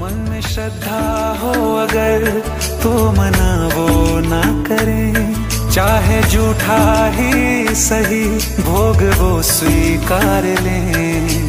मन में श्रद्धा हो अगर तो मना वो ना करे, चाहे झूठा ही सही भोग वो स्वीकार ले।